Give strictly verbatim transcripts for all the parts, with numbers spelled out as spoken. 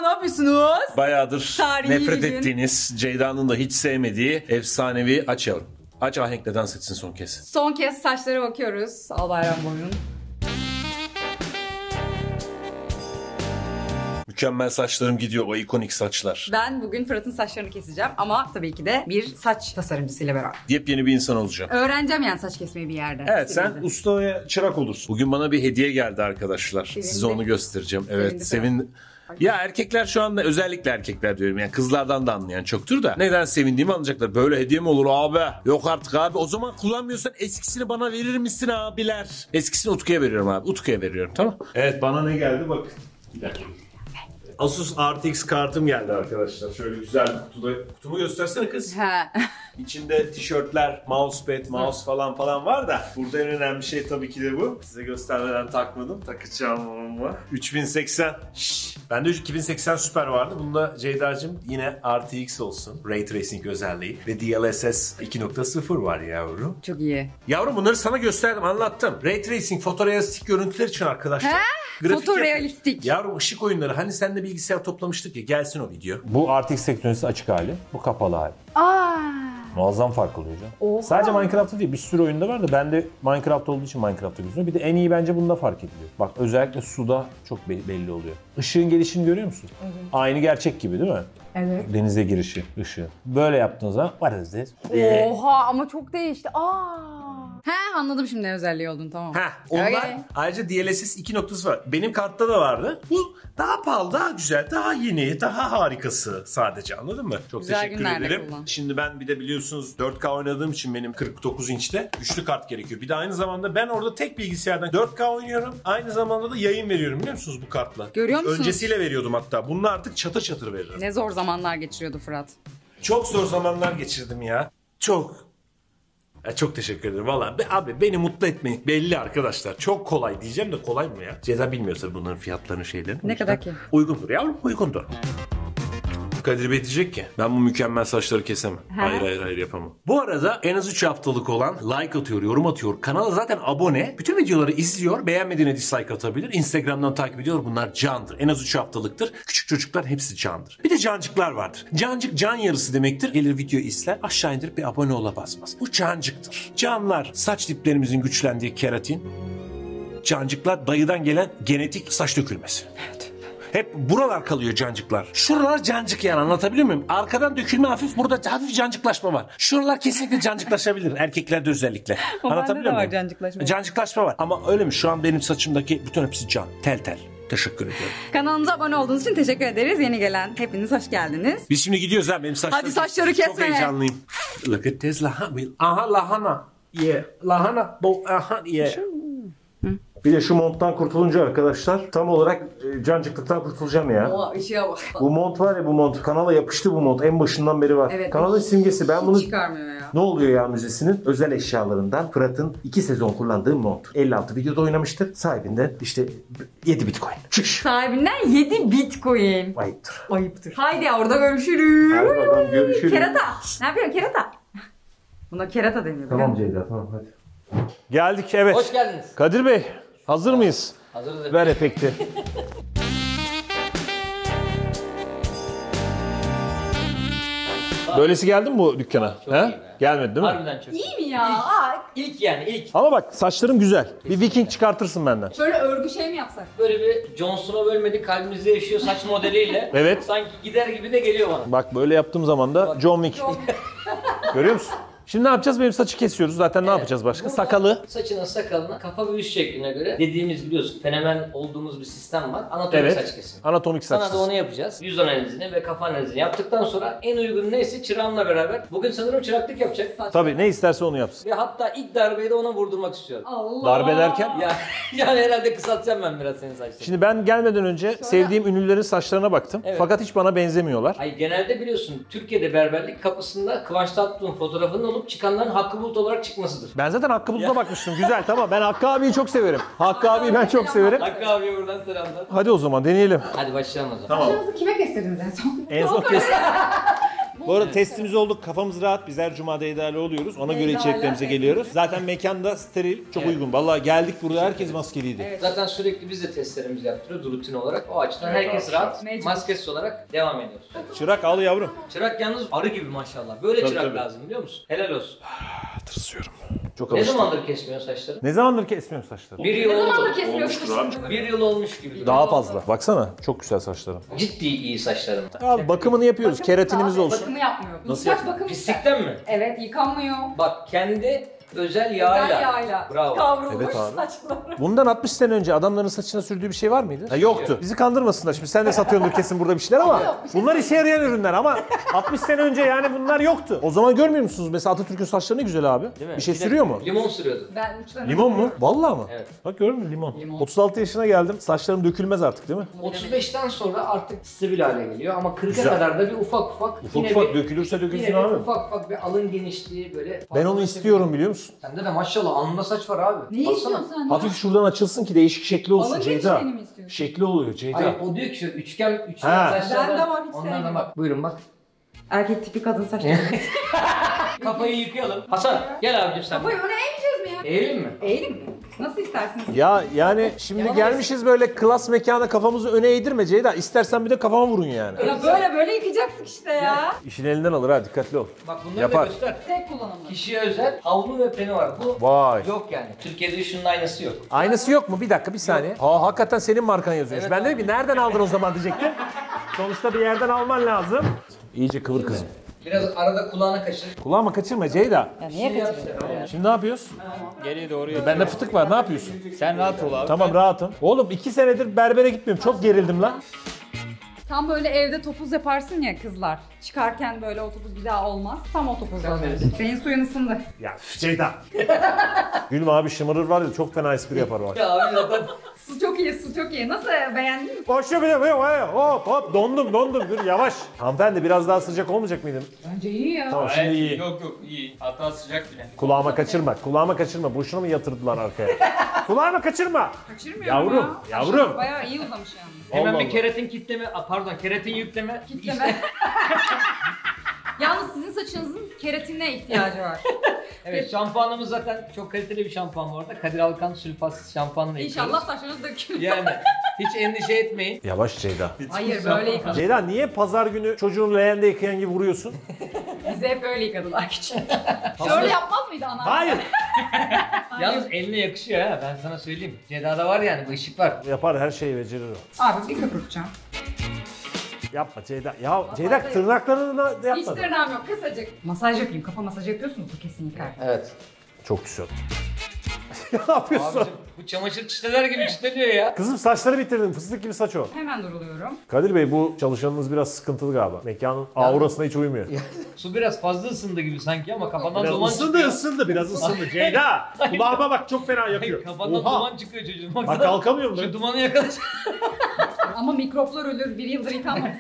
ne yapıyorsunuz? Bayağıdır Tarihi nefret gün. ettiğiniz, Ceyda'nın da hiç sevmediği efsanevi aç yavrum. Aç ahenkle dans etsin son kez. Son kez saçlara bakıyoruz. Al bayram boyun. Mükemmel saçlarım gidiyor, o ikonik saçlar. Ben bugün Fırat'ın saçlarını keseceğim ama tabii ki de bir saç tasarımcısıyla beraber. Yepyeni bir insan olacağım. Öğreneceğim yani saç kesmeyi bir yerde. Evet, sen ustaya çırak olursun. Bugün bana bir hediye geldi arkadaşlar. Sevindi. Size onu göstereceğim. Evet, Sevindi sevin. Ya erkekler şu anda, özellikle erkekler diyorum yani, kızlardan da anlayan çoktur da neden sevindiğimi anlayacaklar. Böyle hediye mi olur abi? Yok artık abi. O zaman kullanmıyorsan eskisini bana verir misin abiler? Eskisini Utku'ya veriyorum abi. Utku'ya veriyorum, tamam. Evet, bana ne geldi bak. Bir dakika. Asus R T X kartım geldi arkadaşlar. Şöyle güzel bir kutuda. Kutumu göstersene kız. He. İçinde tişörtler, mousepad, mouse falan falan var da burada en önemli şey tabii ki de bu. Size göstermeden takmadım. Takacağım ama. üç bin seksen. Şşş. Bende iki bin seksen Super vardı. Bunda Ceyda'cığım yine R T X olsun. Ray Tracing özelliği. Ve D L S S iki nokta sıfır var yavrum. Çok iyi. Yavrum bunları sana gösterdim, anlattım. Ray Tracing fotorealistik görüntüler için arkadaşlar. He? Fotorealistik. Yavrum ışık oyunları. Hani sen de bilgisayar toplamıştık ya, gelsin o video. Bu R T X teknolojisi açık hali, bu kapalı hali. Aa. Muazzam fark oluyor canım. Oha. Sadece Minecraft'ta değil, bir sürü oyunda var da ben de Minecraft olduğu için Minecraft'ta gözüküyor. Bir de en iyi bence bunda fark ediliyor. Bak özellikle suda çok be- belli oluyor. Işığın gelişini görüyor musun? Evet. Aynı gerçek gibi değil mi? Evet. Denize girişi, ışığı. Böyle yaptığınız zaman what is this? Oha ama çok değişti. Aa. He, anladım şimdi ne özelliği olduğunu, tamam. Heh, onlar Okay. ayrıca D L S S iki nokta sıfır var. Benim kartta da vardı. Bu daha pahalı, daha güzel, daha yeni, daha harikası sadece, anladın mı? Çok Güzel teşekkür günlerde ederim. kullan. Şimdi ben bir de biliyorsunuz dört K oynadığım için benim kırk dokuz inçte güçlü kart gerekiyor. Bir de aynı zamanda ben orada tek bilgisayardan dört K oynuyorum. Aynı zamanda da yayın veriyorum, biliyor musunuz bu kartla? Görüyor musunuz? Öncesiyle veriyordum hatta. Bunu artık çatır çatır veririm. Ne zor zamanlar geçiriyordu Fırat. Çok zor zamanlar geçirdim ya. Çok. Ya çok teşekkür ederim. Valla be, abi beni mutlu etmek belli arkadaşlar. Çok kolay diyeceğim de kolay mı ya? Ceyda bilmiyorsa bunların fiyatlarını, şeylerini. Ne kadar ki? Uygundur yavrum, uygundur. Kadir Bey diyecek ki ben bu mükemmel saçları kesemem. Ha. Hayır hayır hayır yapamam. Bu arada en az üç haftalık olan like atıyor, yorum atıyor. Kanala zaten abone. Bütün videoları izliyor. Beğenmediğine dislike atabilir. Instagram'dan takip ediyor. Bunlar candır. En az üç haftalıktır. Küçük çocuklar hepsi candır. Bir de cancıklar vardır. Cancık can yarısı demektir. Gelir videoyu izler. Aşağı indirip bir abone ola basmaz. Bu cancıktır. Canlar saç diplerimizin güçlendiği keratin. Cancıklar dayıdan gelen genetik saç dökülmesi. Evet. Hep buralar kalıyor cancıklar. Şuralar cancık yani, anlatabiliyor muyum? Arkadan dökülme hafif, burada hafif cancıklaşma var. Şuralar kesinlikle cancıklaşabilir. Erkeklerde özellikle. O Anlatabiliyor bende de var muyum? cancıklaşma. Cancıklaşma var. Ama öyle mi? Şu an benim saçımdaki bütün hepsi can. Tel tel. Teşekkür ediyorum. Kanalımıza abone olduğunuz için teşekkür ederiz. Yeni gelen hepiniz hoş geldiniz. Biz şimdi gidiyoruz ha, benim saçlarım. Hadi saçları Çok kesme. heyecanlıyım. Look at this lahana. Aha lahana. Yeah. Lahana. Bu aha yeah. Bir de şu monttan kurtulunca arkadaşlar tam olarak e, cancıklıktan kurtulacağım ya. Oha, ışığa bak. Bu mont var ya, bu mont. Kanala yapıştı bu mont. En başından beri var. Evet. Kanalın simgesi. Ben bunu... Çıkarmıyor ya. Ne oluyor ya Müzesi'nin özel eşyalarından Fırat'ın iki sezon kullandığı mont. elli altı videoda oynamıştır. Sahibinden işte yedi bitcoin. Şış. Sahibinden yedi bitcoin. Ayıptır. Ayıptır. Haydi orada görüşürüz. Hadi bakalım görüşürüz. Kerata. Ne yapıyorsun kerata? Buna kerata deniyor. Tamam Ceyda, tamam hadi. Geldik, evet. Hoş geldiniz. Kadir Bey, hazır mıyız? Hazırız efendim. Ver efekti. Böylesi geldi mi bu dükkana? Çok He? iyi be. Gelmedi değil mi? Harbiden çok iyi. İyi mi ya? Ay. İlk yani ilk. Ama bak saçlarım güzel. Bir Viking çıkartırsın benden. Şöyle örgü şey mi yapsak? Böyle bir Jon Snow ölmedi kalbimizde yaşıyor saç modeliyle. Evet. Sanki gider gibi de geliyor bana. Bak böyle yaptığım zaman da John Wick. Görüyor musun? Şimdi ne yapacağız? Benim saçı kesiyoruz. Zaten ne Evet. yapacağız başka? Burada Sakalı. Saçının sakalına kafa ve yüz şekline göre dediğimiz biliyorsun fenomen olduğumuz bir sistem var. Anatomik Evet. saç kesimi. Anatomik saç. Sana da onu yapacağız. Yüz analizini ve kafa analizini yaptıktan sonra en uygun neyse çırağınla beraber. Bugün sanırım çıraklık yapacak. Tabii ne isterse onu yapsın. Ve hatta ilk darbeyi de ona vurdurmak istiyorum. Allah. Darbe derken? Ya, yani herhalde kısaltacağım ben biraz senin saçlarını. Şimdi ben gelmeden önce sevdiğim ünlülerin saçlarına baktım. Evet. Fakat hiç bana benzemiyorlar. Ay genelde biliyorsun Türkiye'de berberlik kapısında Kıvanç Tatlıtuğ'un fotoğrafının olup çıkanların Hakkı Bulut olarak çıkmasıdır. Ben zaten Hakkı Bulut'a bakmıştım. Güzel, tamam. Ben Hakkı abiyi çok severim. Hakkı abiyi ben çok severim. Hakkı abiye buradan selamlar. Hadi o zaman deneyelim. Hadi başlayalım o zaman. Tamam. Saçlarınızı kime kestirdiniz en son? En son kes. Bu arada testimiz olduk. Kafamız rahat. Biz her cuma Ceyda'yla oluyoruz. Ona göre içeriklerimize geliyoruz. Zaten mekanda steril. Çok Evet. uygun. Vallahi geldik burada herkes maskeliydi. Evet. Zaten sürekli biz de testlerimizi yaptırıyoruz rutin olarak. O açıdan herkes rahat, Mecbur. maskesiz olarak devam ediyoruz. Çırak al yavrum. Çırak yalnız arı gibi maşallah. Böyle Tabii, çırak tabii. lazım biliyor musun? Helal olsun. Tırsıyorum. Çok Ne alıştım. zamandır kesmiyorsun saçları? Ne zamandır kesmiyorum saçları? Bir yıl Ne oldu. zamandır kesmiyorsun şimdi? Bir yıl olmuş gibi. Daha fazla. Baksana. Çok güzel saçlarım. Ciddi iyi saçlarım. Abi bakımını yapıyoruz. Keratinimiz olsun. Bakımı yapmıyor. Nasıl Saç yapıyor? bakımı Pislikten mi? Evet, yıkanmıyor. Bak kendi özel yağıyla. Özel yağıyla Bravo. kavrulmuş Evet abi. saçları. Bundan altmış sene önce adamların saçına sürdüğü bir şey var mıydı? Ha, yoktu. Bizi kandırmasınlar şimdi. Sen de satıyordur kesin burada bir şeyler ama Yok, bir şey bunlar işe yarayan ürünler ama altmış sene önce yani bunlar yoktu. O zaman görmüyor musunuz? Mesela Atatürk'ün saçları ne güzel abi. Değil mi? Bir şey Bir de sürüyor mu? Limon sürüyordu. Ben uçlarına Limon mu? Vallahi mı? Evet. Bak gördün mü limon. Limon. otuz altı yaşına geldim. Saçlarım dökülmez artık değil mi? otuz beşten sonra artık stabil hale geliyor ama kırka Güzel. kadar da bir ufak ufak Ufak yine ufak bir, dökülürse dökülsün yine bir abi. ufak ufak bir alın genişliği böyle. Ben onu fazla istiyorum biliyor musun? Sende de maşallah alnında saç var abi. Ne Baksana. istiyorsun sen? Hafif şuradan açılsın ki değişik şekli olsun Alın Ceyda. genişliğini mi istiyorsun? Şekli oluyor Ceyda. Hayır o diyor ki şu üçgen üçgen Ha. saçlardan. Bende var, hiç Onlardan sevmem. bak. Buyurun bak. Erkek tipi kadın saçları. Kafayı yıkayalım. Hasan gel abicim sen. Kafayı öne eğmeyeceğiz mi ya? Eğelim mi? Eğelim mi? Nasıl istersiniz? Ya yani şimdi Yalan gelmişiz böyle klas mekana kafamızı öne eğdirme Ceyda. İstersen bir de kafama vurun yani. Ya böyle böyle yıkayacaktık işte ya. İşin elinden alır ha dikkatli ol. Bak bunları Yapar. da göster. Tek kullanımlı. Kişiye özel havlu ve peni var. Bu Vay. yok yani. Türkiye'de şunun aynısı yok. Aynısı yok mu? Bir dakika bir saniye. Ha hakikaten senin markan yazıyormuş. Evet ben abi. dedim ki nereden aldın o zaman diyecektim. Sonuçta bir yerden alman lazım. İyice kıvır kızım. Biraz arada kulağına kaçır. Kulağıma kaçırma Ceyda. Ya niye kaçırıyorsun? Şimdi ne yapıyoruz? Geriye doğru yap. Bende fıtık var ne yapıyorsun? Sen rahat ol abi. Tamam rahatım. Oğlum iki senedir berbere gitmiyorum. Çok gerildim lan. Tam böyle evde topuz yaparsın ya kızlar. Çıkarken böyle o topuz bir daha olmaz. Tam o topuz olacak. Senin suyun ısındı. Ya üf, Ceyda. Gülme abi şımarır var ya çok fena espri yapar o. Ya abi zaten Su çok iyi, su çok iyi. Nasıl, beğendin mi? Boşu bile hop hop dondum dondum dur yavaş. Hanımefendi biraz daha sıcak olmayacak mıydım? Bence iyi ya. Tamam şimdi iyi. Yok yok iyi. Hatta sıcak bile. Kulağıma kaçırma, kulağıma kaçırma. Boşuna mı yatırdılar arkaya? Kulağıma kaçırma. Kaçırmıyorum Yavrum, ya. yavrum. Saçınız bayağı iyi uzamış yani. hemen Allah bir Allah. keratin kitleme, a, pardon keratin yükleme. Kitleme. Yalnız sizin saçınızın keratine ihtiyacı var. Evet şampuanımız zaten çok kaliteli bir şampuan bu arada. Kadir Alkan sülfatsız şampuanla yıkıyoruz. İnşallah saçlarınız dökülür. Yani hiç endişe etmeyin. Yavaş Ceyda. Hayır böyle yıkadılar. Ceyda niye pazar günü çocuğunu leğende yıkayan gibi vuruyorsun? Bizi hep öyle yıkadılar küçük. Şöyle yapmaz mıydı ana? Hayır. Yalnız eline yakışıyor ha ben sana söyleyeyim. Ceda'da var yani bu ışık var. Yapar her şeyi becerir o. Abi bir köpürteceğim. Yapma Ceyda. Ya Ceyda tırnaklarını da Hiç yapma. tırnağım yok kısacık. Masaj yapayım. Kafa masajı yapıyorsunuz bu kesin yıkar. Evet. Çok güzel. ne yapıyorsun? Abicim bu çamaşır çiteler gibi çitleniyor ya. Kızım saçları bitirdin. Fıstık gibi saç o. Hemen duruluyorum. Kadir Bey bu çalışanınız biraz sıkıntılı galiba. Mekanın aurasına hiç uymuyor. Su biraz fazla ısındı gibi sanki ama kafadan Biraz duman ısındı çıkıyor. ısındı biraz ısındı. Ceyda kulağıma bak çok fena yakıyor. Kafadan Oha. duman çıkıyor çocuğun. Bak Baksana. kalkamıyorum Şu ben. dumanı yakalasana. Ama mikroplar ölür. Bir yıldır yıkanmamış.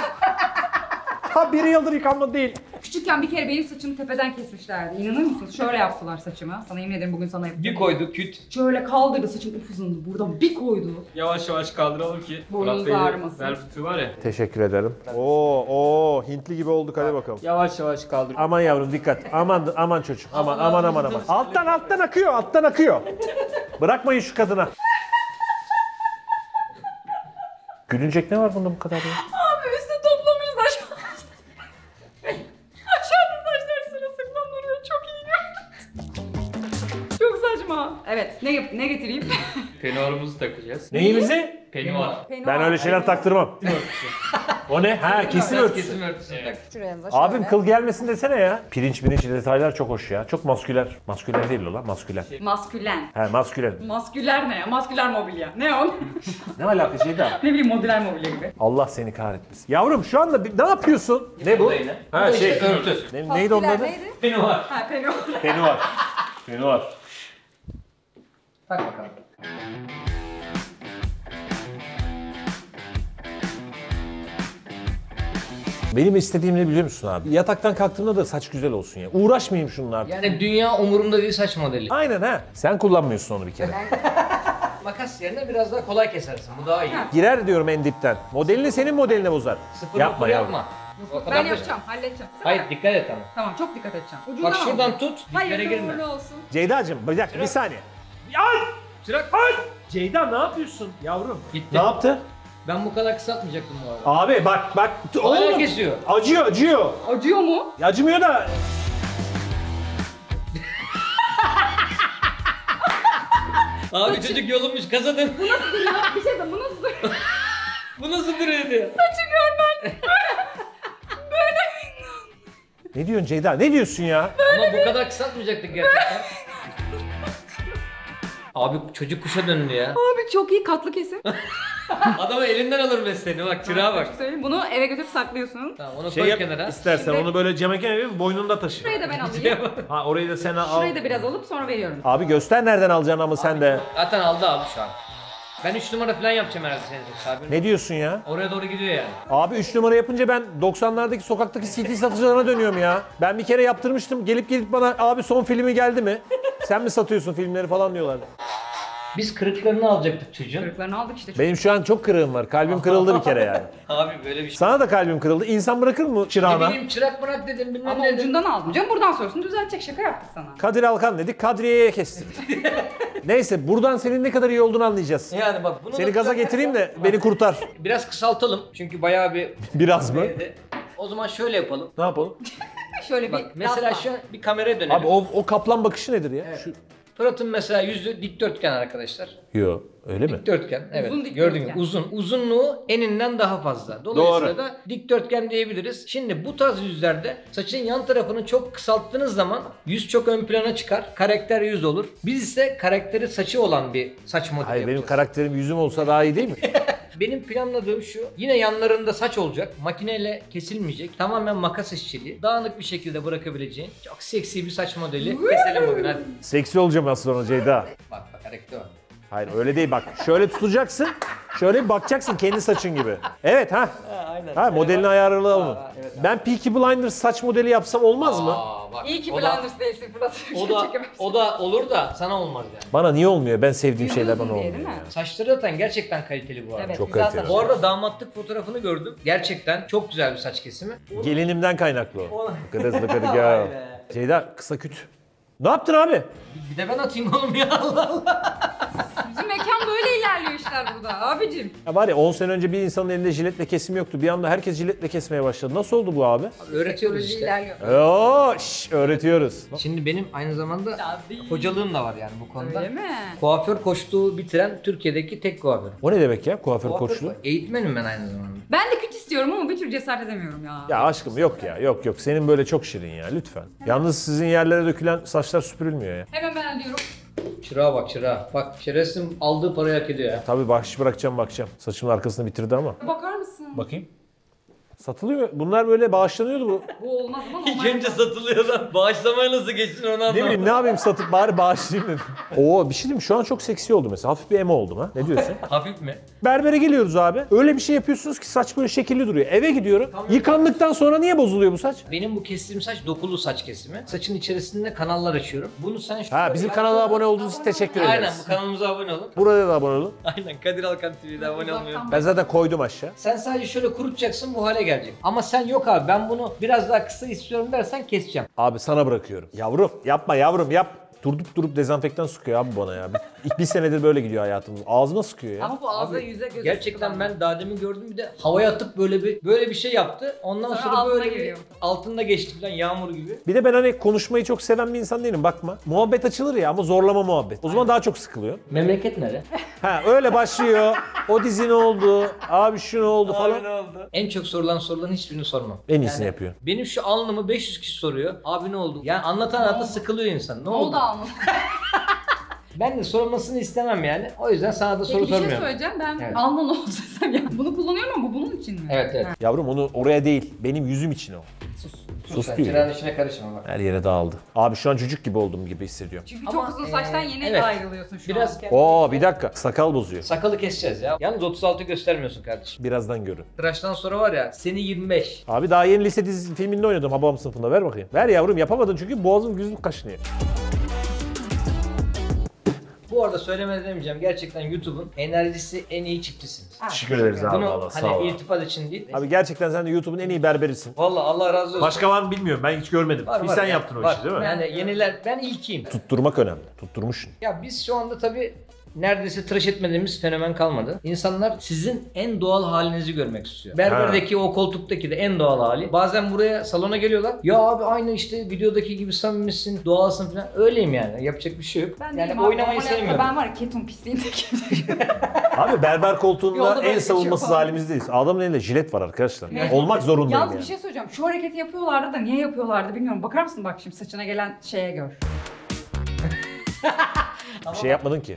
Ha bir yıldır yıkanma değil. Küçükken bir kere benim saçımı tepeden kesmişlerdi. İnanır mısınız? Şöyle yaptılar saçımı. Sana yemin ederim bugün sana yaptım. Bir koydu küt. Şöyle kaldırdı saçım upuzundu. Buradan bir koydu. Yavaş yavaş kaldıralım ki. Burnunuz Murat Bey'in ağrımasın. bel fıtığı var ya. Teşekkür ederim. Oo oo Hintli gibi olduk hadi bakalım. Yavaş yavaş kaldır. Aman yavrum dikkat. Aman aman çocuğum. Aman Aman, aman aman, aman aman. aman. Alttan alttan akıyor alttan akıyor. Bırakmayın şu kadına. Gülünecek ne var bunda bu kadar ya? Abi üstü toplamışız aşağı. Aşağıda saçları sırılsıklam duruyor. Çok iyi görünüyor. Çok saçma. Evet. Ne, yap- ne getireyim? Penuarımızı takacağız. Neyimizi? Penuar. Ben öyle şeyler taktırmam. O ne? Ha kesin Biraz örtüsü. kesim örtüsü tak. Şuraya da Abim kıl gelmesin desene ya. Pirinç pirinç detaylar çok hoş ya. Çok masküler. Masküler değil o lan masküler. Maskülen. He masküler. Masküler ne ya? Masküler mobilya. Ne o? Ne alaka Ceyda? ne bileyim modüler mobilya gibi. Allah seni kahretmesin. Yavrum şu anda bir- ne yapıyorsun? Ne bu? Bu da yine. Bu Ha da şey. işte örtü. Ne, neydi onun adı? neydi? Penuar. Ha peno. Penuar. Penuar. Tak bakalım. Benim istediğim ne biliyor musun abi? Yataktan kalktığımda da saç güzel olsun ya. Uğraşmayayım şunlar. Yani dünya umurumda değil saç modeli. Aynen ha. Sen kullanmıyorsun onu bir kere. Makas yerine biraz daha kolay kesersin. Bu daha iyi. Girer diyorum en dipten. Modelini senin modeline bozar. Sıfır Yapma nokta yavrum. yapma. O kadar Ben da- yapacağım, halledeceğim. Hayır dikkat et ama. Tamam, çok dikkat edeceğim. Ucundan Bak al. şuradan tut, diplere Hayırlı girme. uğurlu olsun. Ceyda'cığım bir dakika bir saniye. Ay! Çırak. Ay! Ceyda ne yapıyorsun yavrum? Gitti. Ne yaptı? Ben bu kadar kısaltmayacaktım bu arada. Abi bak bak. Hala Oğlum. kesiyor. Acıyor acıyor. Acıyor mu? Acımıyor da. Abi çocuk yolunmuş kazadın. Bir şey de bu nasıl duruyor? Bu nasıl duruyor diyor. Saçı görmen. Ne diyorsun Ceyda? Ne diyorsun ya? Ama bu kadar kısaltmayacaktık gerçekten. Abi çocuk kuşa döndü ya. Abi çok iyi katlı kesim. Adamı elinden alır mesleğini bak çırağa bak. Söyleyeyim, bunu eve götürüp saklıyorsun. Tamam onu Şey koy yap kenara. istersen Şimdi- onu böyle cama kenara boynunda taşı. Şurayı da ben alayım. Ha orayı da sen al. Şurayı da biraz alıp sonra veriyorum. Abi göster nereden alacaksın ama sen de. Zaten aldı abi şu an. Ben üç numara falan yapacağım herhalde senin için. Abi. Ne diyorsun ya? Oraya doğru gidiyor yani. Abi üç numara yapınca ben doksanlardaki sokaktaki C D satıcılarına dönüyorum ya. Ben bir kere yaptırmıştım. Gelip gelip bana abi son filmi geldi mi? Sen mi satıyorsun filmleri falan diyorlardı. Biz kırıklarını alacaktık çocuğun. Kırıklarını aldık işte. Benim şu an çok kırığım var. Kalbim kırıldı bir kere yani. Abi böyle bir şey. Sana da kalbim kırıldı. İnsan bırakır mı Ne çırağına? bileyim çırak bırak dedim bilmem Ama ne dedim. ucundan aldım. Canım buradan sonrasını düzeltecek, şaka yaptık sana. Kadir Alkan dedik, Kadriye'ye kestik. Neyse buradan senin ne kadar iyi olduğunu anlayacağız. Yani bak bunu Seni da- gaza getireyim de beni kurtar. Biraz kısaltalım çünkü bayağı bir... Biraz mı? O zaman şöyle yapalım. Ne yapalım? Şöyle Bak bir mesela yaslan. şu an bir kameraya dönelim. Abi o, o kaplan bakışı nedir ya? Şu... Fırat'ın mesela yüzü dikdörtgen arkadaşlar. Yo öyle mi? Dikdörtgen. Evet. Uzun dikdörtgen. Gördün mü? Uzun. Uzunluğu eninden daha fazla. Dolayısıyla Doğru. da dikdörtgen diyebiliriz. Şimdi bu tarz yüzlerde saçın yan tarafını çok kısalttığınız zaman yüz çok ön plana çıkar. Karakter yüz olur. Biz ise karakteri saçı olan bir saç modeli Hayır benim yapacağız. karakterim yüzüm olsa daha iyi değil mi? Benim planladığım şu. Yine yanlarında saç olacak. Makineyle kesilmeyecek. Tamamen makas işçiliği. Dağınık bir şekilde bırakabileceğin çok seksi bir saç modeli. Keselim bugün hadi. Seksi olacağım az sonra Ceyda. Bak bak harekete bak. Hayır öyle değil bak. Şöyle tutacaksın. Şöyle bir bakacaksın kendi saçın gibi. Evet ha. Aynen. Ha modelini ayarlı onu. Ha, evet, Ben Peaky Blinders saç modeli yapsam olmaz mı? Aa, bak, İyi ki o da- Blinders değilsin Fırat. O da, o da olur da sana olmaz yani. Bana niye olmuyor? Ben sevdiğim Yüzü şeyler uzun bana diye, olmuyor. değil mi? Saçları zaten gerçekten kaliteli bu arada. Evet, Çok güzel kaliteli. saç. Bu arada damatlık fotoğrafını gördüm. Gerçekten çok güzel bir saç kesimi. Gelinimden kaynaklı o. Ona- Kırız kırı Vay girl. be. Ceyda kısa küt. Ne yaptın abi? Bir de ben atayım oğlum ya Allah Allah. Bizim mekan böyle ilerliyor işler burada abicim. Ya var ya on sene önce bir insanın elinde jiletle kesim yoktu. Bir anda herkes jiletle kesmeye başladı. Nasıl oldu bu abi? Öğretiyoruz Teknoloji işte. ilerliyor. Oo, şş, öğretiyoruz. Şimdi benim aynı zamanda Tabii. hocalığım da var yani bu konuda. Öyle mi? Kuaför koçluğu bitiren Türkiye'deki tek kuaför. O ne demek ya kuaför koçluğu? Eğitmenim ben aynı zamanda. Ben de küt istiyorum ama bir türlü cesaret edemiyorum ya. Ya aşkım yok ya yok yok senin böyle çok şirin ya lütfen. Yalnız sizin yerlere dökülen saçlar süpürülmüyor ya. Hemen ben alıyorum. Çırağa bak çırağa. Bak şerefsizim aldığı parayı hak ediyor ya. Tabii bahşiş bırakacağım bakacağım. Saçımın arkasını bitirdi ama. Bakar mısın? Bakayım. Satılıyor. Bunlar böyle bağışlanıyordu bu. Bu olmaz ama İlk normal. önce satılıyor lan. Bağışlamaya nasıl geçsin onu Ne anlamadım. bileyim ne yapayım satıp bari bağışlayayım dedim. Oo bir şey diyeyim mi? Şu an çok seksi oldu mesela. Hafif bir emo oldum ha. Ne diyorsun? Hafif mi? Berbere geliyoruz abi. Öyle bir şey yapıyorsunuz ki saç böyle şekilli duruyor. Eve gidiyorum. Yıkandıktan sonra niye bozuluyor bu saç? Benim bu kestiğim saç dokulu saç kesimi. Saçın içerisinde kanallar açıyorum. Bunu sen şu... Ha bizim kanala abone olduğunuz için teşekkür Aynen ederiz. bu kanalımıza abone olun. Burada da abone olun. Aynen Kadir Alkan T V'de abone olmayı. Ben zaten koydum aşağı. Sen sadece şöyle kurutacaksın bu hale gelecek. Ama sen yok abi ben bunu biraz daha kısa istiyorum dersen keseceğim. Abi sana bırakıyorum. Yavrum yapma yavrum yap. Durup durup dezenfektan sıkıyor abi bana ya. Bir, bir senedir böyle gidiyor hayatımız. Ağzıma sıkıyor ya. Ama bu ağza Abi, yüze göze Gerçekten sıkılan. ben daha demin gördüm bir de havaya atıp böyle bir böyle bir şey yaptı. Ondan Sonra sonra, altına böyle bir geliyor. altında geçti falan yağmur gibi. Bir de ben hani konuşmayı çok seven bir insan değilim bakma. Muhabbet açılır ya ama zorlama muhabbet. O zaman daha çok sıkılıyor. Memleket nere? Ha öyle başlıyor. O dizi ne oldu? Abi şu ne oldu falan. oldu? En çok sorulan soruların hiçbirini sormam. En iyisini yapıyor. Benim şu alnımı beş yüz kişi soruyor. Abi ne oldu? Yani anlatan anlatan sıkılıyor insan. Ne, Ne oldu? oldu ama? Ben de sorulmasını istemem yani. O yüzden sana da soru Peki bir şey sormuyorum. söyleyeceğim. Ben Evet. alnı ne oldu desem ya. Bunu kullanıyorum ama bu bunun için mi? Evet evet. Yavrum onu oraya değil. Benim yüzüm için o. Sus. Sus Sen diyor. çırağın içine karışma bak. Her yere dağıldı. Abi şu an çocuk gibi oldum gibi hissediyorum. Çünkü Ama, çok uzun saçtan e, yeni evet. ayrılıyorsun şu Biraz an. Oo bir dakika. Sakal bozuyor. Sakalı keseceğiz ya. Yalnız otuz altı göstermiyorsun kardeşim. Birazdan görün. Tıraştan sonra var ya seni yirmi beş. Abi daha yeni lise dizi filminde oynadım Hababam sınıfında. Ver bakayım. Ver yavrum yapamadın çünkü boğazım yüzüm kaşınıyor. Bu arada söylemeden demeyeceğim. Gerçekten YouTube'un enerjisi en iyi çiftisiniz. Teşekkür ederiz abi. Bunu Valla sağ hani ol. iltifat için değil. Abi gerçekten sen de YouTube'un en iyi berberisin. Vallahi Allah razı olsun. Başka var mı bilmiyorum. Ben hiç görmedim. Var, Bir var sen ya, yaptın o var. işi değil mi? Yani yeniler, ben ilkiyim. Tutturmak önemli. Tutturmuşsun. Ya biz şu anda tabii neredeyse tıraş etmediğimiz fenomen kalmadı. İnsanlar sizin en doğal halinizi görmek istiyor. Berberdeki o koltuktaki de en doğal hali. Bazen buraya salona geliyorlar. Ya abi aynı işte videodaki gibi samimisin, doğalsın falan. Öyleyim yani. Yapacak bir şey yok. Ben yani değilim abi, oynamayı normal hayatta sevmiyorum. Ben var ya ketum pisliğindeki. Abi berber koltuğunda Yolda böyle en savunmasız geçiyor falan. halimizdeyiz. Adamın elinde jilet var arkadaşlar. Ne? Olmak zorundayım Yalnız yani. bir şey söyleyeceğim. Şu hareketi yapıyorlardı da niye yapıyorlardı bilmiyorum. Bakar mısın bak şimdi saçına gelen şeye gör. Bir şey yapmadın ki.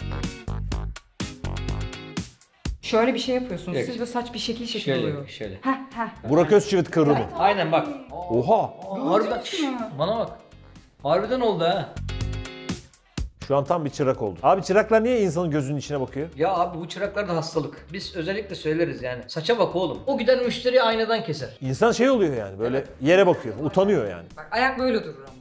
Şöyle bir şey yapıyorsunuz Yok. siz ve saç bir şekil şekil Şöyle, oluyor. şöyle. Heh heh. Burak Özçivit kıvrımı. Aynen bak. Oha. Harbiden. mü? Bana bak. Harbiden oldu ha. Şu an tam bir çırak oldu. Abi çıraklar niye insanın gözünün içine bakıyor? Ya abi bu çıraklar da hastalık. Biz özellikle söyleriz yani. Saça bak oğlum. O gider müşteri aynadan keser. İnsan şey oluyor yani böyle yere bakıyor. Utanıyor yani. Bak ayak böyle durur ama.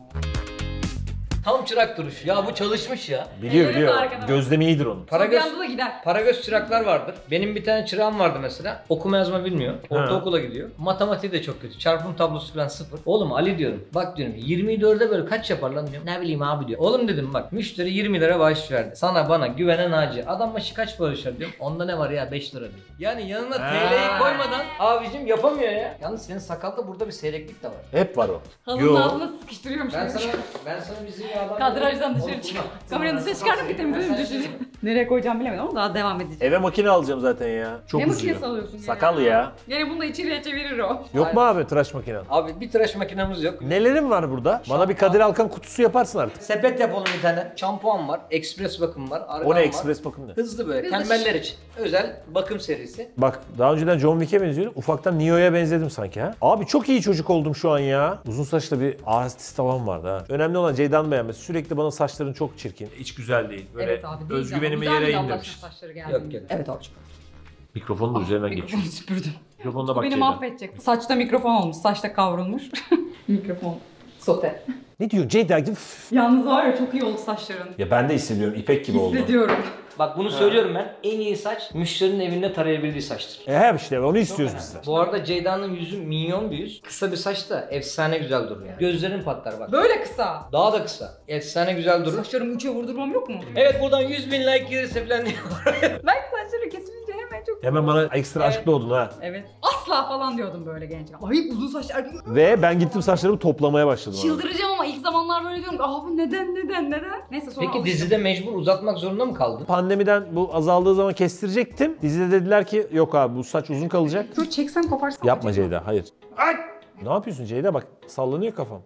Tam çırak duruş. Ya bu çalışmış ya. Biliyor Elleri biliyor. de arkada. Gözlemi iyidir onun. Para Bir göz, anda da gider. para göz çıraklar vardır. Benim bir tane çırağım vardı mesela. Okuma yazma bilmiyor. Ortaokula gidiyor. Matematiği de çok kötü. Çarpım tablosu falan sıfır. Oğlum Ali diyorum. Bak diyorum yirmiyi dörde böyle kaç yapar lan diyorum. Ne bileyim abi diyor. Oğlum dedim bak müşteri yirmi lira bahşiş verdi. Sana bana güvenen Naci. Adam başı kaç para düşer diyorum. Onda ne var ya beş lira diyor. Yani yanına T L'yi koymadan abicim yapamıyor ya. Yalnız senin sakalda burada bir seyreklik de var. Hep var o. Halının Yo. altına sıkıştırıyormuş. Ben gibi. sana ben sana bizim yağdan Kadrajdan dışarı çık. Kameranın dışarı çıkardım ki temizledim düşeceğim. Nereye koyacağım bilemedim ama daha devam edeceğim. Eve makine alacağım zaten ya. Çok Ne uzuyor. makinesi alıyorsun? Sakal ya. Gene bunu da içeriye çevirir o. Yok mu abi tıraş makinen? Abi bir tıraş makinemiz yok. Nelerin var burada? Bana bir Kadir Alkan kutusu yaparsın artık. Sepet yapalım bir tane. Şampuan var, ekspres bakım var, argan O ne var. ekspres bakım ne? Hızlı böyle, Hızlı. tembeller için. Özel bakım serisi. Bak daha önceden John Wick'e benziyordum. Ufaktan Neo'ya benzedim sanki ha. Abi çok iyi çocuk oldum şu an ya. Uzun saçlı bir artist tavan vardı ha. Önemli olan Ceyda'nın beğenmesi. Sürekli bana saçların çok çirkin. Hiç güzel değil. Böyle Evet abi. değil özgüvenimi ama. yere Güzel miydi Allah indirmiş. aşkına saçları geldi. Yok, yok. Evet abicim. Mikrofonu da üzerinden geçiyor. Mikrofonu süpürdüm. Mikrofonuna Bu bak beni Ceyda. mahvedecek. Saçta mikrofon olmuş. Saçta kavrulmuş. Mikrofon. Sote. Ne diyor Ceyda? Üf. Yalnız var ya çok iyi oldu saçların. Ya ben de hissediyorum. İpek gibi oldu. Hissediyorum. Bak bunu söylüyorum ben. En iyi saç müşterinin evinde tarayabildiği saçtır. E he işte onu istiyoruz biz de. Bu arada Ceyda'nın yüzü minyon bir yüz. Kısa bir saç da efsane güzel durur yani. Gözlerin patlar bak. Böyle kısa. Daha da kısa. Efsane güzel durur. Saçlarımı üçe vurdurmam yok mu? Evet buradan yüz bin like gelirse falan diyor. Ben saçları kesilince hemen çok... Hemen bana ekstra aşık doğdun ha. Evet. Asla falan diyordum böyle gençken. Ay uzun saçlar. Ve ben gittim saçlarımı toplamaya başladım. abi. Çıldıracağım ama ilk zamanlar böyle diyorum. Aa bu neden neden neden? Neyse sonra Peki alıştım. dizide mecbur uzatmak zorunda mı kaldın? Pandemiden bu azaldığı zaman kestirecektim. Dizide dediler ki yok abi bu saç uzun kalacak. Şöyle çeksen koparsan. Yapma Ceyda hayır. Ay! Ne yapıyorsun Ceyda bak sallanıyor kafam.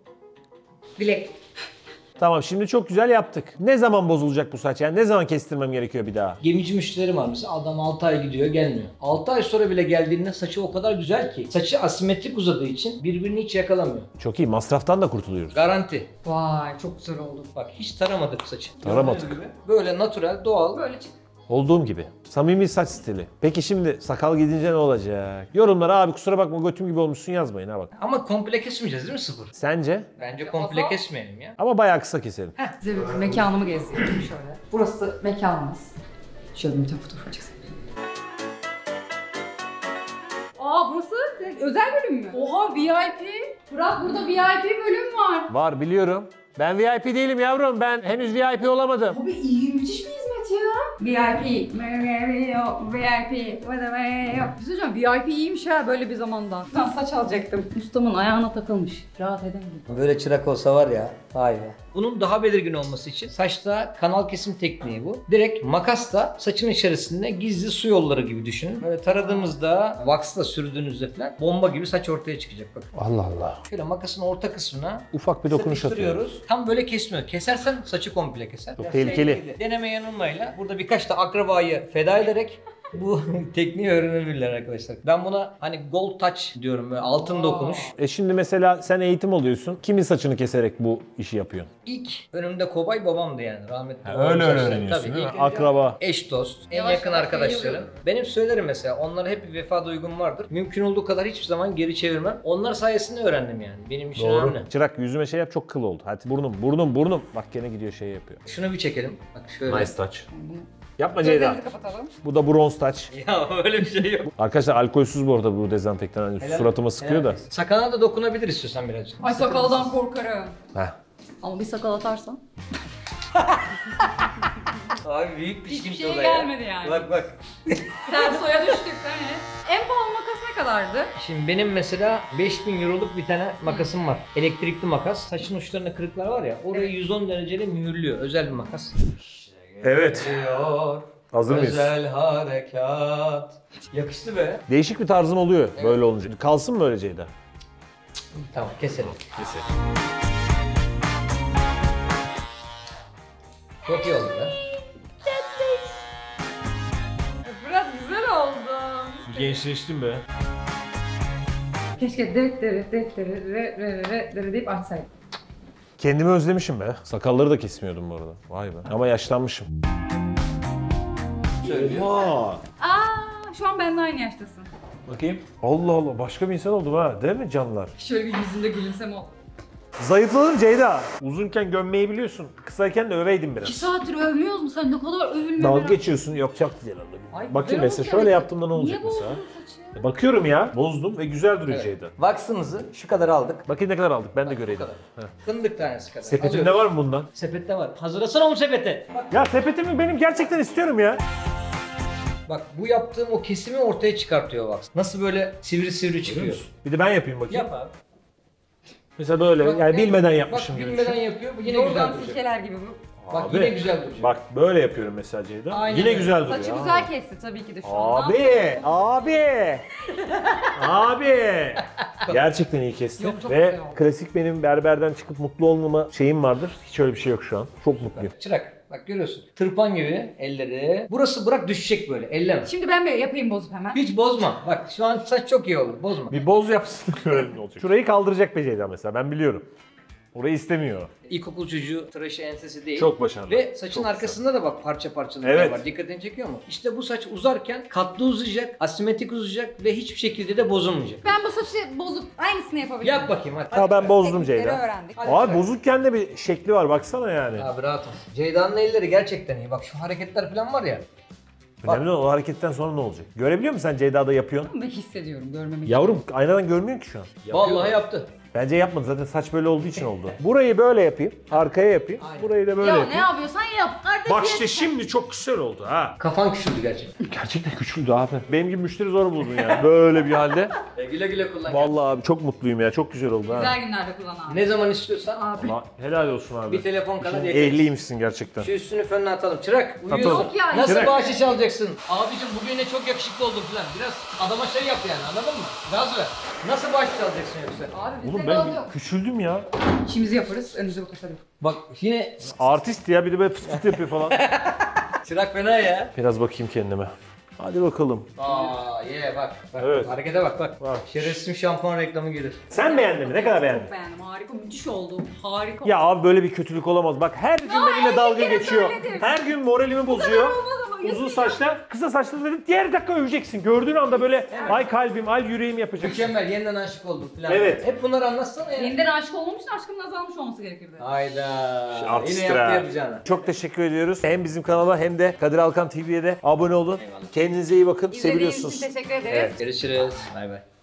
Bilek. Tamam şimdi çok güzel yaptık. Ne zaman bozulacak bu saç yani ne zaman kestirmem gerekiyor bir daha? Gemici müşterim var mesela adam altı ay gidiyor gelmiyor. altı ay sonra bile geldiğinde saçı o kadar güzel ki. Saçı asimetrik uzadığı için birbirini hiç yakalamıyor. Çok iyi masraftan da kurtuluyoruz. Garanti. Vay çok güzel oldu. Bak hiç taramadık saçı. Taramadık. Gördüğünüz gibi Böyle natural, doğal. Böyle çık. Olduğum gibi. Samimi saç stili. Peki şimdi sakal gidince ne olacak? Yorumlara abi kusura bakma götüm gibi olmuşsun yazmayın ha bak. Ama komple kesmeyeceğiz değil mi sıfır? Sence? Bence komple kesmeyelim ya. Ama bayağı kısa keselim. Size bir mekanımı gezdireyim şöyle. Burası mekanımız. Şöyle bir tane fotoğraf çeksin. Aa burası özel bölüm mü? Oha V I P. Fırat burada V I P bölüm var. Var biliyorum. Ben V I P değilim yavrum. Ben henüz V I P olamadım. Abi iyi müthiş bir hizmet ya. V I P. V I P. Bir şey söyleyeceğim, V I P iyiymiş ha böyle bir zamanda. Ben saç alacaktım. Ustamın ayağına takılmış. Rahat edemedim. Böyle çırak olsa var ya. Vay be. Bunun daha belirgin olması için saçta kanal kesim tekniği bu. Direkt makasla saçın içerisinde gizli su yolları gibi düşünün. Böyle taradığımızda, waxla sürdüğünüzde falan bomba gibi saç ortaya çıkacak bakın. Allah Allah. Şöyle makasın orta kısmına Ufak bir dokunuş atıyoruz. sıkıştırıyoruz. Tam böyle kesmiyor. Kesersen saçı komple keser. Çok Ya tehlikeli. şey gibi, deneme yanılmayla burada birkaç da akrabayı feda ederek Bu tekniği öğrenebilirler arkadaşlar. Ben buna hani gold touch diyorum, böyle altın dokunuş. E şimdi mesela sen eğitim alıyorsun. Kimin saçını keserek bu işi yapıyorsun? İlk önümde kobay babamdı yani, rahmetli. Ha, babam öyle saçları. öğreniyorsun Tabii, değil mi? ilk önce Akraba. Eş dost, en Yavaş yakın yavaş arkadaşlarım. yayılıyorum. Benim söylerim mesela, onlara hep bir vefa duygum vardır. Mümkün olduğu kadar hiçbir zaman geri çevirmem. Onlar sayesinde öğrendim yani. Benim için Doğru. önemli. Çırak yüzüme şey yap, çok kıl oldu. Hadi burnum, burnum, burnum. Bak gene gidiyor şey yapıyor. Şunu bir çekelim. Bak şöyle. Nice touch. Yapma Ceyda. Gözlerimizi kapatalım. Bu da bronze touch. Ya öyle bir şey yok. Arkadaşlar alkolsüz bu arada bu dezenfektan. Hani Helal- suratıma sıkıyor da. helal. Sakalına da dokunabilir istiyorsan birazcık. Ay sakaldan korkarım. Heh. Ama bir sakal atarsan. Abi büyük bir Hiçbir sıkıntı şeye o da gelmedi yani. Bak bak. Tersoya düştük hani. En pahalı makas ne kadardı? Şimdi benim mesela beş bin euroluk bir tane makasım var. Elektrikli makas. Saçın uçlarında kırıklar var ya, orayı yüz on dereceyle mühürlüyor. Özel bir makas. Evet. Geliyor, Hazır mıyız? özel harekat. Yakıştı be. Değişik bir tarzım oluyor böyle olunca. Kalsın mı öyle Ceyda? Tamam, keselim. Kesin. Çok iyi oldu be. Fırat güzel oldu. Gençleştim be. Keşke deret deret deret deret deret deret deret deret deyip açsaydım. Kendimi özlemişim be. Sakalları da kesmiyordum bu arada. Vay be. Ama yaşlanmışım. Söylüyor. Aa. Aa, şu an benimle aynı yaştasın. Bakayım. Allah Allah, başka bir insan oldum ha. Değil mi canlar? Şöyle bir yüzünde gülümseme oldu. Zayıfladım Ceyda. Uzunken gömmeyi biliyorsun. Kısayken de öveydim biraz. İki saattir övmüyoruz mu sen? Ne kadar övülme. Dalga merak- geçiyorsun. Yok çok güzel oldu. Ay, Bakayım güzel mesela olmuş şöyle yani. yaptığımda ne olacak Niye mesela? bozdun saçını? Bakıyorum ya. Bozdum ve güzel duruyor Ceyda. Vaksınızı şu kadar aldık. Bakayım ne kadar aldık, ben de Bu göreydim. kadar. Heh. Fındık tanesi kadar. Sepetimde Alıyoruz. var mı bundan? Sepette var. Hazırlasana oğlum sepeti. Bak, Ya sepetimi benim gerçekten istiyorum ya. bak bu yaptığım o kesimi ortaya çıkartıyor vaks. Nasıl böyle sivri sivri çıkıyor. Bir de ben yapayım bakayım. Yap abi. Mesela böyle Bak, yani bak, bilmeden yapmışım bak, gibi. bilmeden düşün. yapıyor. Bu yine güzel Yorgan duracak. silkeler gibi bu. Bak Abi, yine güzel duracak. Bak böyle yapıyorum mesela Ceyda. Aynen Yine öyle. güzel duruyor. Saçı ha. güzel kesti tabii ki de şu an. Ne Abi, abi, abi. Gerçekten iyi kesti. Yok, çok Ve güzel oldu. klasik benim berberden çıkıp mutlu olmama şeyim vardır. Hiç öyle bir şey yok şu an. Çok mutluyum. Çırak. Bak görüyorsun. Tırpan gibi elleri. Burası bırak düşecek böyle. Elleme. Şimdi ben böyle yapayım bozup hemen. Hiç bozma. Bak şu an saç çok iyi olur. Bozma. Bir boz yapsın görelim ne olacak. Şurayı kaldıracak be Ceyda mesela, ben biliyorum. Orayı istemiyor. İlkokul çocuğu tıraşı ensesi değil. Çok başarılı. Ve saçın Çok arkasında da bak parça parçalıklar Evet. var. Dikkatini çekiyor mu? İşte bu saç uzarken katlı uzayacak, asimetrik uzayacak ve hiçbir şekilde de bozulmayacak. Ben bu saçı bozup aynısını yapabilirim. Yap bakayım hadi. Ya ben bozdum Teknikleri Ceyda. öğrendik. Hadi Abi Çırak. bozukken de bir şekli var baksana yani. Abi rahat ol. Ceyda'nın elleri gerçekten iyi. Bak şu hareketler falan var ya. Önemli olan o hareketten sonra ne olacak? Görebiliyor musun sen Ceyda'da yapıyorsun? Ben hissediyorum görmemek. Yavrum aynadan görmüyorsun ki şu an. Vallahi yaptı. Bence yapmadı, zaten saç böyle olduğu için oldu. Burayı böyle yapayım, arkaya yapayım. Aynen. Burayı da böyle Ya ne yapayım. yapıyorsan yap. Kardeşim. Bak işte şimdi çok güzel oldu ha. Kafan küçüldü gerçekten. Gerçekten küçüldü abi. Benim gibi müşteri zor buldun yani böyle bir halde. E, güle güle kullan. Vallahi abi çok mutluyum ya, çok güzel oldu ha. Güzel günlerde kullan abi. Ne zaman istiyorsan Abi. Allah, helal olsun abi. bir telefon kanal Şimdi yakarız. ehliymişsin gerçekten. Şu üstünü fönüne atalım. Çırak uyuyorsun. Atalım. Yok ya, Nasıl Çırak. bahşiş alacaksın? Abicim bugün de çok yakışıklı oldun falan. Biraz adama şey yap yani, anladın mı? Gaz ver. Nasıl bahşiş alacaksın yoksa? Abi bizde Oğlum gaz ben yok. küçüldüm ya. İşimizi yaparız. Önümüze bakarız hadi. Bak yine Artist ya, bir de böyle fıt fıt yapıyor falan. çırak fena ya. Biraz bakayım kendime. Hadi bakalım. Aa ye bak. Bak Evet. harekete bak bak. Bak. Şerefsiz şampuan reklamı gelir. Sen beğendin mi? Ne kadar beğendin? Çok beğendim. Harika. Müthiş oldu. Harika. Ya abi böyle bir kötülük olamaz. Bak her gün benimle dalga kere geçiyor. söyledim. Her gün moralimi bozuyor. olmaz ama, Uzun yüzüne- saçta, kısa saçta dedim diğer dakika öveceksin. Gördüğün anda böyle ay kalbim, ay yüreğim yapacaksın. Mükemmel, yeniden aşık oldum falan. Evet. Hep bunları anlatsana ya. Yeniden aşık olmamış da aşkının azalmış olması gerekirdi. Hayda. Yine Artisttir yaptı ha. yapacağını. Çok teşekkür ediyoruz. Hem bizim kanala hem de Kadir Alkan T V'ye de abone olun. Eyvallah. Kendinize iyi bakın. İzlediğiniz için Seviyorsunuz. teşekkür ederiz. Evet. Görüşürüz. Bay bay.